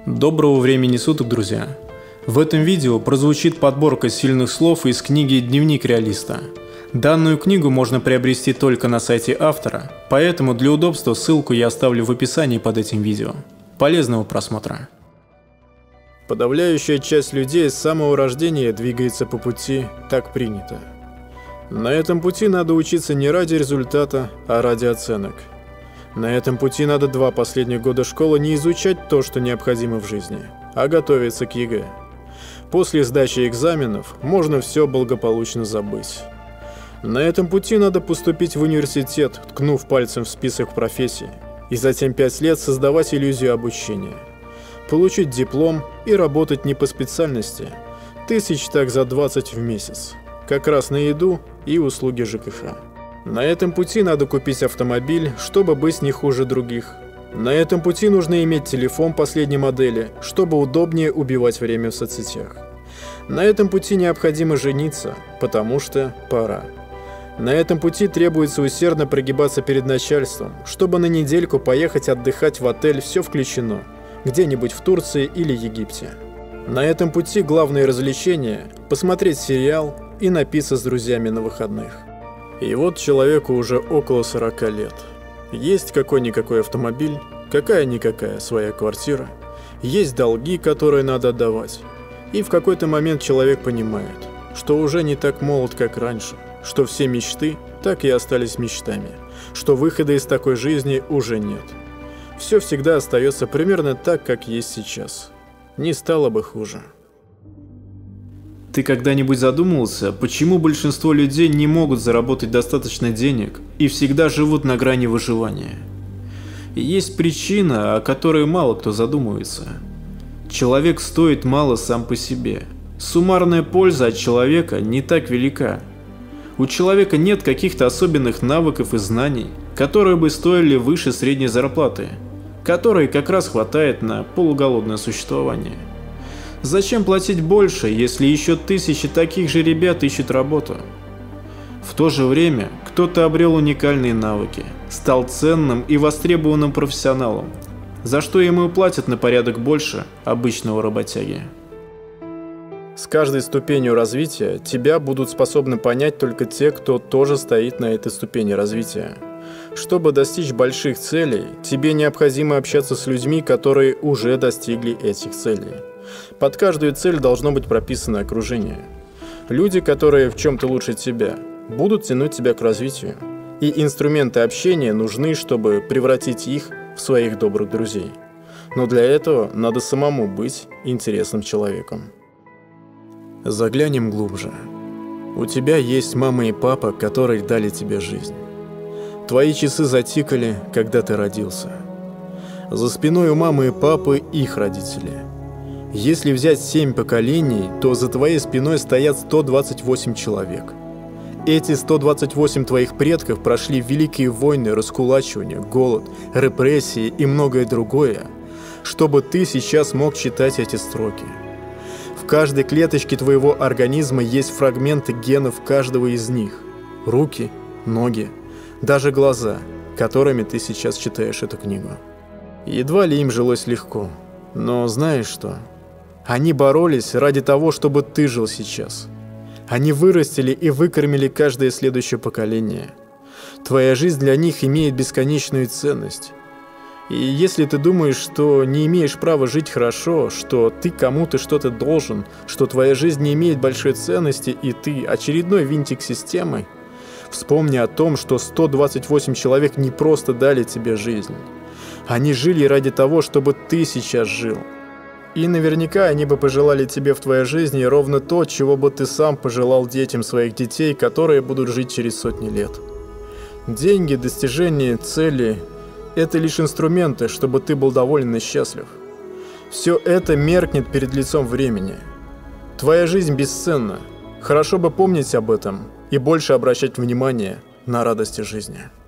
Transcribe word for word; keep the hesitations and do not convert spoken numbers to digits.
Доброго времени суток, друзья! В этом видео прозвучит подборка сильных слов из книги «Дневник реалиста». Данную книгу можно приобрести только на сайте автора, поэтому для удобства ссылку я оставлю в описании под этим видео. Полезного просмотра! Подавляющая часть людей с самого рождения двигается по пути «так принято». На этом пути надо учиться не ради результата, а ради оценок. На этом пути надо два последних года школы не изучать то, что необходимо в жизни, а готовиться к ЕГЭ. После сдачи экзаменов можно все благополучно забыть. На этом пути надо поступить в университет, ткнув пальцем в список профессий, и затем пять лет создавать иллюзию обучения. Получить диплом и работать не по специальности, тысяч так за двадцать в месяц, как раз на еду и услуги ЖКХ. На этом пути надо купить автомобиль, чтобы быть не хуже других. На этом пути нужно иметь телефон последней модели, чтобы удобнее убивать время в соцсетях. На этом пути необходимо жениться, потому что пора. На этом пути требуется усердно прогибаться перед начальством, чтобы на недельку поехать отдыхать в отель «Все включено», где-нибудь в Турции или Египте. На этом пути главное развлечение – посмотреть сериал и напиться с друзьями на выходных. И вот человеку уже около сорока лет. Есть какой-никакой автомобиль, какая-никакая своя квартира, есть долги, которые надо отдавать. И в какой-то момент человек понимает, что уже не так молод, как раньше, что все мечты так и остались мечтами, что выхода из такой жизни уже нет. Все всегда остается примерно так, как есть сейчас. Не стало бы хуже. Ты когда-нибудь задумывался, почему большинство людей не могут заработать достаточно денег и всегда живут на грани выживания? И есть причина, о которой мало кто задумывается. Человек стоит мало сам по себе. Суммарная польза от человека не так велика. У человека нет каких-то особенных навыков и знаний, которые бы стоили выше средней зарплаты, которой как раз хватает на полуголодное существование. Зачем платить больше, если еще тысячи таких же ребят ищут работу? В то же время кто-то обрел уникальные навыки, стал ценным и востребованным профессионалом, за что ему платят на порядок больше обычного работяги. С каждой ступенью развития тебя будут способны понять только те, кто тоже стоит на этой ступени развития. Чтобы достичь больших целей, тебе необходимо общаться с людьми, которые уже достигли этих целей. Под каждую цель должно быть прописано окружение. Люди, которые в чем-то лучше тебя, будут тянуть тебя к развитию. И инструменты общения нужны, чтобы превратить их в своих добрых друзей. Но для этого надо самому быть интересным человеком. Заглянем глубже. У тебя есть мама и папа, которые дали тебе жизнь. Твои часы затикали, когда ты родился. За спиной у мамы и папы их родители. Если взять семь поколений, то за твоей спиной стоят сто двадцать восемь человек. Эти сто двадцать восемь твоих предков прошли великие войны, раскулачивание, голод, репрессии и многое другое, чтобы ты сейчас мог читать эти строки. В каждой клеточке твоего организма есть фрагменты генов каждого из них. Руки, ноги, даже глаза, которыми ты сейчас читаешь эту книгу. Едва ли им жилось легко, но знаешь что? Они боролись ради того, чтобы ты жил сейчас. Они вырастили и выкормили каждое следующее поколение. Твоя жизнь для них имеет бесконечную ценность. И если ты думаешь, что не имеешь права жить хорошо, что ты кому-то что-то должен, что твоя жизнь не имеет большой ценности и ты очередной винтик системы, вспомни о том, что сто двадцать восемь человек не просто дали тебе жизнь. Они жили ради того, чтобы ты сейчас жил. И наверняка они бы пожелали тебе в твоей жизни ровно то, чего бы ты сам пожелал детям своих детей, которые будут жить через сотни лет. Деньги, достижения, цели – это лишь инструменты, чтобы ты был доволен и счастлив. Все это меркнет перед лицом времени. Твоя жизнь бесценна. Хорошо бы помнить об этом и больше обращать внимание на радости жизни.